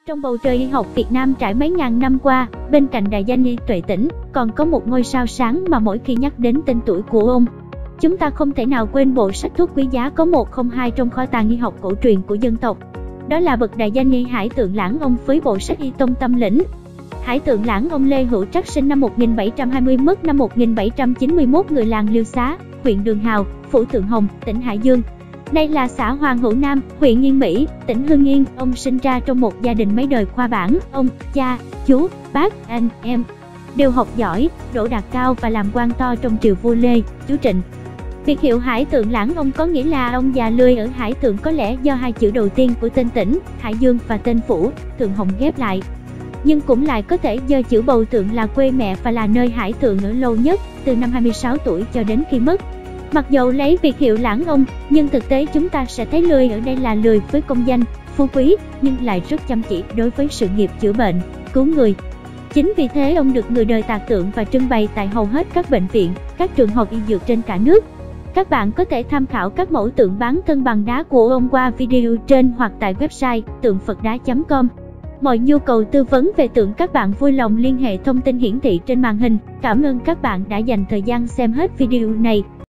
Trong bầu trời y học Việt Nam trải mấy ngàn năm qua, bên cạnh đại danh y Tuệ Tĩnh, còn có một ngôi sao sáng mà mỗi khi nhắc đến tên tuổi của ông, chúng ta không thể nào quên bộ sách thuốc quý giá có 102 trong kho tàng y học cổ truyền của dân tộc. Đó là bậc đại danh y Hải Tượng Lãng Ông với bộ sách Y Tông Tâm Lĩnh. Hải Tượng Lãng Ông Lê Hữu Trắc sinh năm 1720, mất năm 1791, người làng Liêu Xá, huyện Đường Hào, phủ Tượng Hồng, tỉnh Hải Dương. Nay là xã Hoàng Hữu Nam, huyện Yên Mỹ, tỉnh Hưng Yên. Ông sinh ra trong một gia đình mấy đời khoa bảng, ông, cha, chú, bác, anh, em đều học giỏi, đỗ đạt cao và làm quan to trong triều vua Lê, chú Trịnh. Biệt hiệu Hải Tượng Lãng Ông có nghĩa là ông già lười ở Hải Tượng, có lẽ do hai chữ đầu tiên của tên tỉnh, Hải Dương và tên phủ, Tượng Hồng ghép lại. Nhưng cũng lại có thể do chữ Bầu Tượng là quê mẹ và là nơi Hải Tượng ở lâu nhất, từ năm 26 tuổi cho đến khi mất. Mặc dầu lấy biệt hiệu Lãng Ông, nhưng thực tế chúng ta sẽ thấy lười ở đây là lười với công danh, phú quý, nhưng lại rất chăm chỉ đối với sự nghiệp chữa bệnh, cứu người. Chính vì thế ông được người đời tạc tượng và trưng bày tại hầu hết các bệnh viện, các trường học y dược trên cả nước. Các bạn có thể tham khảo các mẫu tượng bán thân bằng đá của ông qua video trên hoặc tại website tượng-phật-đá.com. Mọi nhu cầu tư vấn về tượng các bạn vui lòng liên hệ thông tin hiển thị trên màn hình. Cảm ơn các bạn đã dành thời gian xem hết video này.